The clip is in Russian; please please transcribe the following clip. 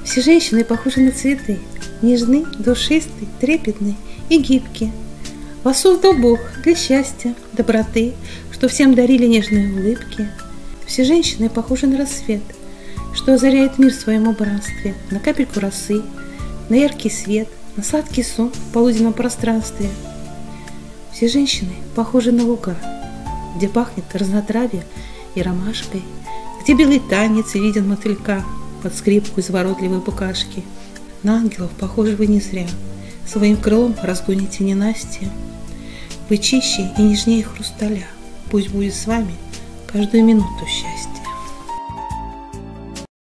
Все женщины похожи на цветы, нежны, душисты, трепетны и гибкие. Вас создал Бог для счастья, доброты, что всем дарили нежные улыбки. Все женщины похожи на рассвет, что озаряет мир в своем убранстве, на капельку росы, на яркий свет, на сладкий сон в полуденном пространстве. Все женщины похожи на луга, где пахнет разнотравье и ромашкой, где белый танец виден мотылька под скрипку изворотливой букашки. На ангелов похожи вы не зря, своим крылом разгоните ненастье. Вы чище и нежнее хрусталя, пусть будет с вами каждую минуту счастья.